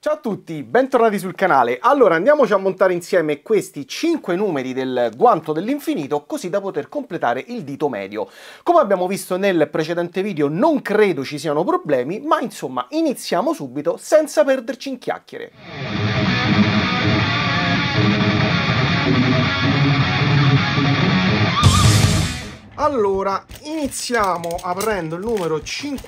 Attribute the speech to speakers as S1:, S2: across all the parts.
S1: Ciao a tutti, bentornati sul canale. Allora andiamoci a montare insieme questi 5 numeri del guanto dell'infinito così da poter completare il dito medio. Come abbiamo visto nel precedente video non credo ci siano problemi, ma insomma iniziamo subito senza perderci in chiacchiere. Allora, iniziamo aprendo il numero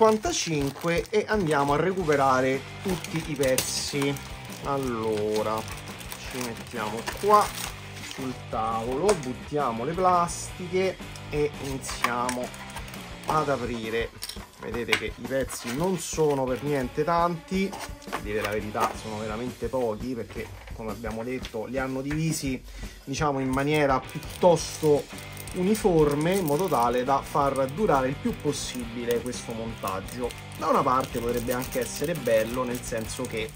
S1: 55 e andiamo a recuperare tutti i pezzi. Allora, ci mettiamo qua sul tavolo, buttiamo le plastiche e iniziamo ad aprire. Vedete che i pezzi non sono per niente tanti, a dire la verità sono veramente pochi perché, come abbiamo detto, li hanno divisi, diciamo, in maniera piuttosto uniforme in modo tale da far durare il più possibile questo montaggio. Da una parte potrebbe anche essere bello, nel senso che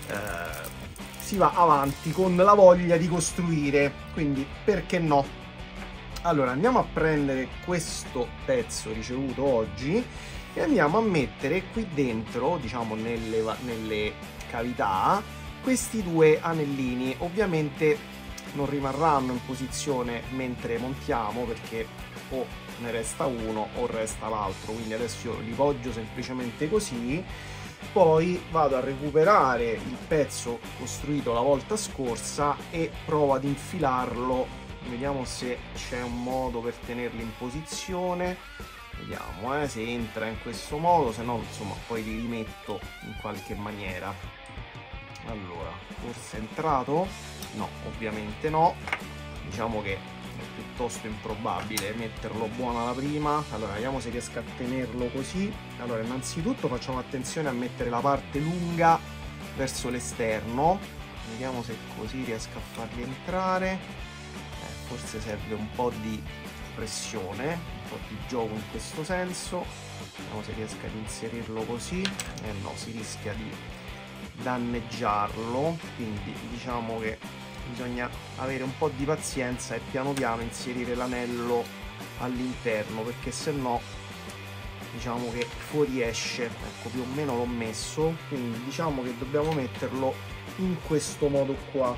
S1: si va avanti con la voglia di costruire, quindi perché no? Allora andiamo a prendere questo pezzo ricevuto oggi e andiamo a mettere qui dentro, diciamo nelle cavità, questi due anellini. Ovviamente non rimarranno in posizione mentre montiamo perché o ne resta uno o resta l'altro, quindi adesso io li poggio semplicemente così, poi vado a recuperare il pezzo costruito la volta scorsa e provo ad infilarlo. Vediamo se c'è un modo per tenerli in posizione, vediamo se entra in questo modo, se no insomma poi li rimetto in qualche maniera. Allora, forse è entrato? No, ovviamente no, diciamo che è piuttosto improbabile metterlo buono alla prima. Allora vediamo se riesco a tenerlo così. Allora innanzitutto facciamo attenzione a mettere la parte lunga verso l'esterno, vediamo se così riesco a farli entrare. Forse serve un po' di pressione, un po' di gioco in questo senso. Vediamo se riesco ad inserirlo così. No, si rischia di danneggiarlo, quindi diciamo che bisogna avere un po' di pazienza e piano piano inserire l'anello all'interno, perché se no diciamo che fuoriesce. Ecco, più o meno l'ho messo, quindi diciamo che dobbiamo metterlo in questo modo qua.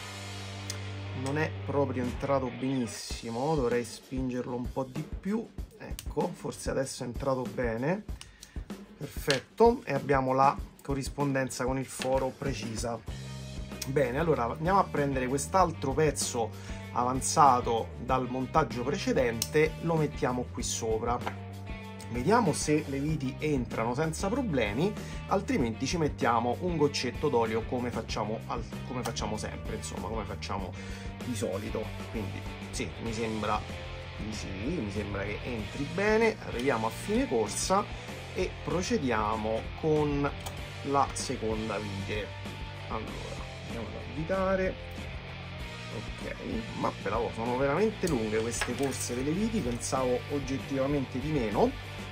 S1: Non è proprio entrato benissimo, dovrei spingerlo un po' di più. Ecco, forse adesso è entrato bene, perfetto, e abbiamo la corrispondenza con il foro precisa. Bene, allora andiamo a prendere quest'altro pezzo avanzato dal montaggio precedente, lo mettiamo qui sopra, vediamo se le viti entrano senza problemi, altrimenti ci mettiamo un goccetto d'olio come facciamo sempre, insomma come facciamo di solito. Quindi sì, mi sembra che entri bene. Arriviamo a fine corsa e procediamo con la seconda vite. Allora andiamo ad avvitare. Ok, ma però sono veramente lunghe queste corse delle viti, pensavo oggettivamente di meno.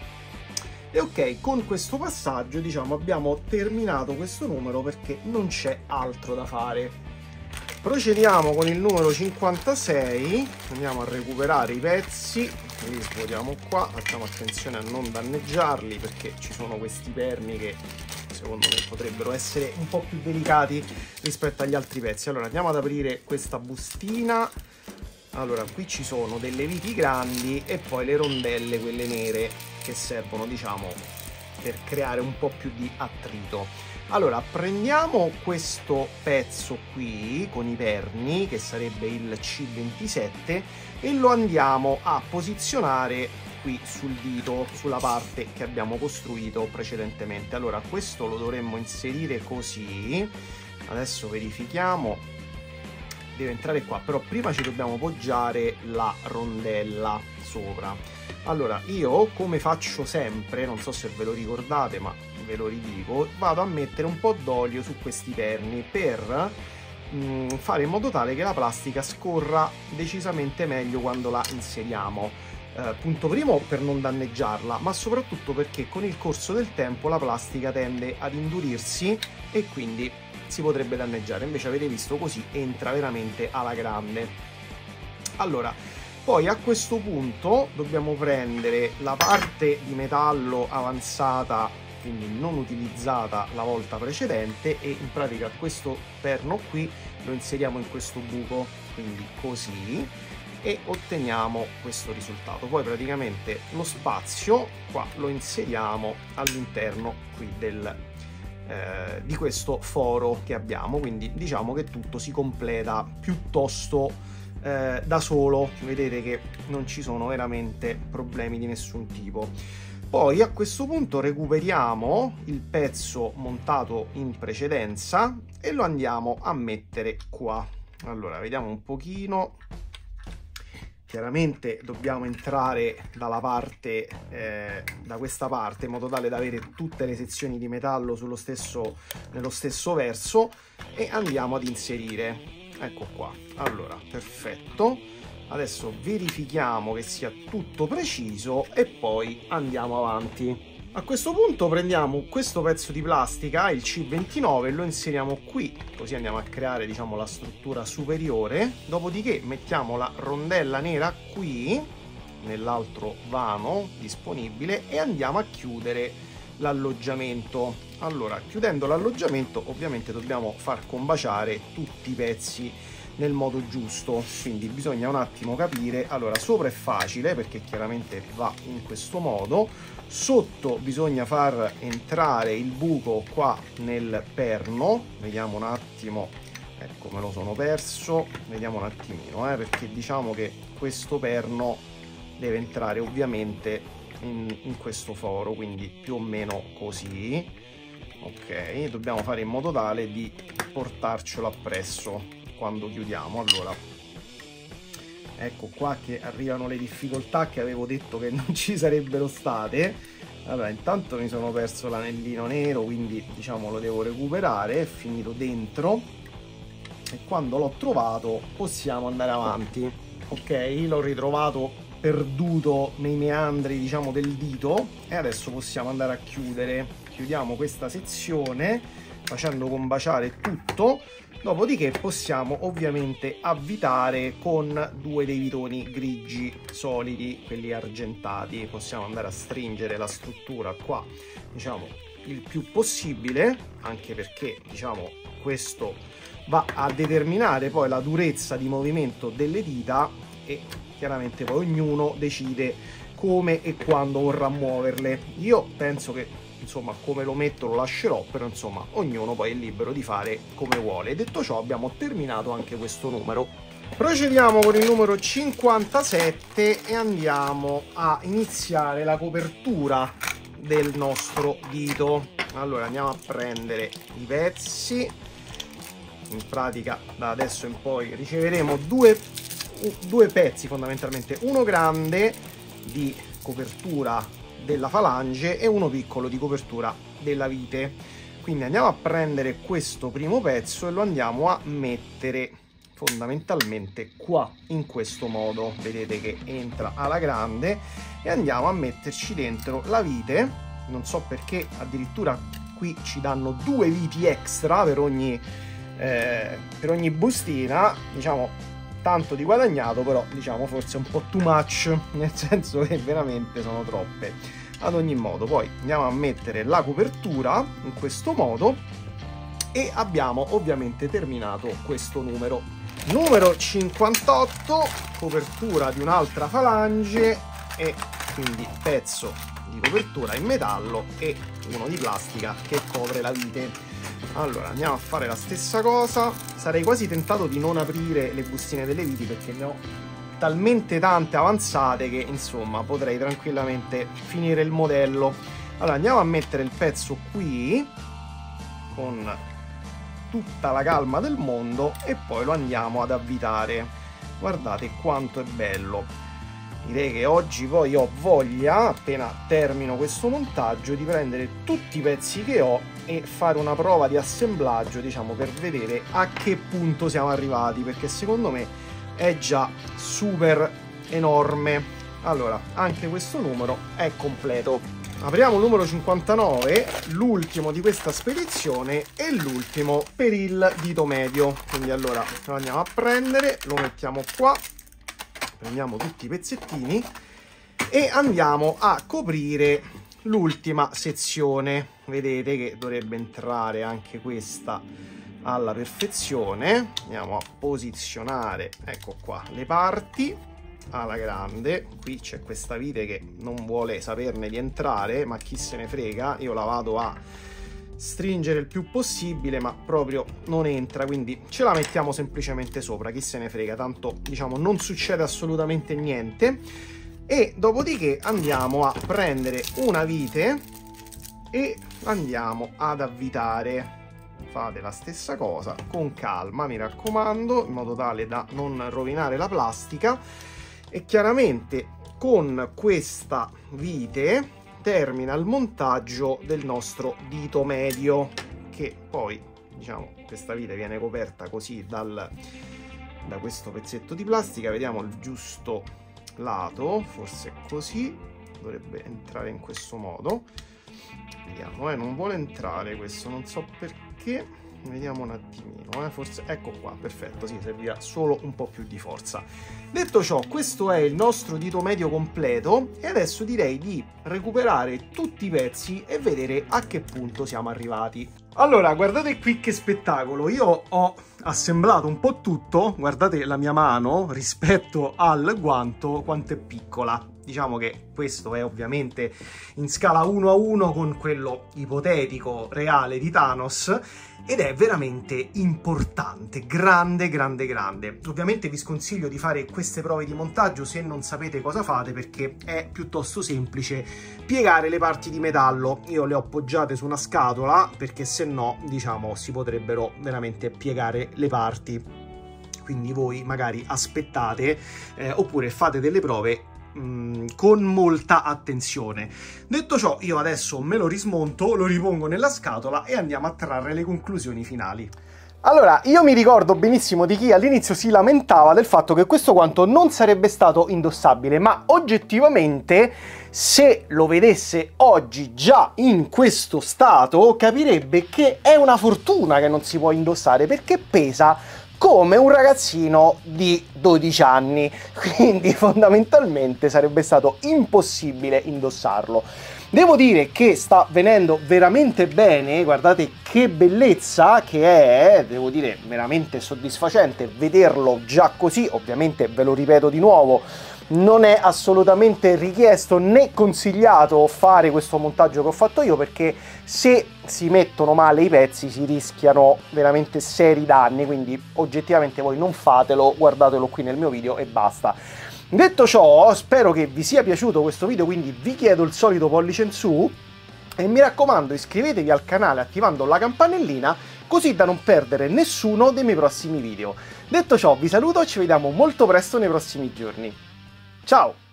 S1: E ok, con questo passaggio diciamo abbiamo terminato questo numero perché non c'è altro da fare. Procediamo con il numero 56, andiamo a recuperare i pezzi, li svuotiamo qua, facciamo attenzione a non danneggiarli perché ci sono questi perni che secondo me potrebbero essere un po' più delicati rispetto agli altri pezzi. Allora andiamo ad aprire questa bustina. Allora qui ci sono delle viti grandi e poi le rondelle, quelle nere, che servono diciamo per creare un po' più di attrito. Allora prendiamo questo pezzo qui con i perni, che sarebbe il C27, e lo andiamo a posizionare qui sul dito, sulla parte che abbiamo costruito precedentemente. Allora questo lo dovremmo inserire così, adesso verifichiamo, deve entrare qua, però prima ci dobbiamo poggiare la rondella sopra. Allora io, come faccio sempre, non so se ve lo ricordate ma ve lo ridico, vado a mettere un po' d'olio su questi perni per fare in modo tale che la plastica scorra decisamente meglio quando la inseriamo. Punto primo, per non danneggiarla, ma soprattutto perché con il corso del tempo la plastica tende ad indurirsi e quindi si potrebbe danneggiare. Invece avete visto, così entra veramente alla grande. Allora poi a questo punto dobbiamo prendere la parte di metallo avanzata quindi non utilizzata la volta precedente, e in pratica questo perno qui lo inseriamo in questo buco, quindi così, e otteniamo questo risultato. Poi praticamente lo spazio qua lo inseriamo all'interno qui di questo foro che abbiamo, quindi diciamo che tutto si completa piuttosto da solo. Vedete che non ci sono veramente problemi di nessun tipo. Poi a questo punto recuperiamo il pezzo montato in precedenza e lo andiamo a mettere qua. Allora vediamo un pochino. Chiaramente dobbiamo entrare dalla parte, da questa parte, in modo tale da avere tutte le sezioni di metallo nello stesso verso, e andiamo ad inserire. Ecco qua. Allora, perfetto. Adesso verifichiamo che sia tutto preciso e poi andiamo avanti. A questo punto prendiamo questo pezzo di plastica, il C29, e lo inseriamo qui, così andiamo a creare, diciamo, la struttura superiore. Dopodiché mettiamo la rondella nera qui, nell'altro vano disponibile, e andiamo a chiudere l'alloggiamento. Allora, chiudendo l'alloggiamento, ovviamente dobbiamo far combaciare tutti i pezzi nel modo giusto, quindi bisogna un attimo capire. Allora, sopra è facile perché chiaramente va in questo modo, sotto bisogna far entrare il buco qua nel perno. Vediamo un attimo, ecco, me lo sono perso, vediamo un attimino, perché diciamo che questo perno deve entrare ovviamente in questo foro, quindi più o meno così. Ok, dobbiamo fare in modo tale di portarcelo appresso quando chiudiamo. Allora, ecco qua che arrivano le difficoltà che avevo detto che non ci sarebbero state. Allora, intanto mi sono perso l'anellino nero, quindi diciamo lo devo recuperare. È finito dentro, e quando l'ho trovato possiamo andare avanti. Ok, l'ho ritrovato perduto nei meandri, diciamo, del dito, e adesso possiamo andare a chiudere. Chiudiamo questa sezione facendo combaciare tutto. Dopodiché possiamo ovviamente avvitare con due dei vitoni grigi solidi, quelli argentati. Possiamo andare a stringere la struttura qua, diciamo, il più possibile, anche perché, diciamo, questo va a determinare poi la durezza di movimento delle dita, e chiaramente poi ognuno decide come e quando vorrà muoverle. Io penso che, insomma, come lo metto lo lascerò, però insomma ognuno poi è libero di fare come vuole. Detto ciò, abbiamo terminato anche questo numero. Procediamo con il numero 57 e andiamo a iniziare la copertura del nostro dito. Allora andiamo a prendere i pezzi. In pratica da adesso in poi riceveremo due pezzi fondamentalmente, uno grande di copertura della falange e uno piccolo di copertura della vite. Quindi andiamo a prendere questo primo pezzo e lo andiamo a mettere fondamentalmente qua, in questo modo. Vedete che entra alla grande, e andiamo a metterci dentro la vite. Non so perché addirittura qui ci danno due viti extra per ogni bustina, diciamo tanto di guadagnato, però diciamo forse un po' too much, nel senso che veramente sono troppe. Ad ogni modo, poi andiamo a mettere la copertura in questo modo, e abbiamo ovviamente terminato questo numero. Numero 58, copertura di un'altra falange, e quindi pezzo di copertura in metallo e uno di plastica che copre la vite. Allora andiamo a fare la stessa cosa. Sarei quasi tentato di non aprire le bustine delle viti perché ne ho talmente tante avanzate che insomma potrei tranquillamente finire il modello. Allora andiamo a mettere il pezzo qui con tutta la calma del mondo e poi lo andiamo ad avvitare. Guardate quanto è bello. Direi che oggi poi ho voglia, appena termino questo montaggio, di prendere tutti i pezzi che ho e fare una prova di assemblaggio, diciamo, per vedere a che punto siamo arrivati, perché secondo me è già super enorme. Allora, anche questo numero è completo. Apriamo il numero 59, l'ultimo di questa spedizione e l'ultimo per il dito medio. Quindi allora lo andiamo a prendere, lo mettiamo qua, prendiamo tutti i pezzettini e andiamo a coprire l'ultima sezione, vedete che dovrebbe entrare anche questa alla perfezione. Andiamo a posizionare, ecco qua, le parti alla grande. Qui c'è questa vite che non vuole saperne di entrare, ma chi se ne frega, io la vado a stringere il più possibile, ma proprio non entra, quindi ce la mettiamo semplicemente sopra, chi se ne frega, tanto diciamo non succede assolutamente niente. E dopodiché andiamo a prendere una vite e andiamo ad avvitare. Fate la stessa cosa con calma, mi raccomando, in modo tale da non rovinare la plastica. E chiaramente con questa vite termina il montaggio del nostro dito medio, che poi, diciamo, questa vite viene coperta così da questo pezzetto di plastica. Vediamo il giusto lato, forse così, dovrebbe entrare in questo modo. Vediamo, non vuole entrare questo, non so perché. Vediamo un attimino, forse, ecco qua, perfetto, sì, serviva solo un po' più di forza. Detto ciò, questo è il nostro dito medio completo e adesso direi di recuperare tutti i pezzi e vedere a che punto siamo arrivati. Allora, guardate qui che spettacolo, io ho assemblato un po' tutto, guardate la mia mano rispetto al guanto quanto è piccola. Diciamo che questo è ovviamente in scala 1:1 con quello ipotetico reale di Thanos ed è veramente importante, grande, grande, grande. Ovviamente vi sconsiglio di fare queste prove di montaggio se non sapete cosa fate, perché è piuttosto semplice piegare le parti di metallo. Io le ho appoggiate su una scatola perché se no, diciamo, si potrebbero veramente piegare le parti. Quindi voi magari aspettate oppure fate delle prove con molta attenzione. Detto ciò, io adesso me lo rismonto, lo ripongo nella scatola e andiamo a trarre le conclusioni finali. Allora, io mi ricordo benissimo di chi all'inizio si lamentava del fatto che questo guanto non sarebbe stato indossabile, ma oggettivamente se lo vedesse oggi già in questo stato capirebbe che è una fortuna che non si può indossare, perché pesa come un ragazzino di 12 anni, quindi fondamentalmente sarebbe stato impossibile indossarlo. Devo dire che sta venendo veramente bene, guardate che bellezza che è, devo dire veramente soddisfacente vederlo già così. Ovviamente ve lo ripeto di nuovo, non è assolutamente richiesto né consigliato fare questo montaggio che ho fatto io, perché se si mettono male i pezzi si rischiano veramente seri danni, quindi oggettivamente voi non fatelo, guardatelo qui nel mio video e basta. Detto ciò, spero che vi sia piaciuto questo video, quindi vi chiedo il solito pollice in su e mi raccomando iscrivetevi al canale attivando la campanellina così da non perdere nessuno dei miei prossimi video. Detto ciò vi saluto e ci vediamo molto presto nei prossimi giorni. Ciao!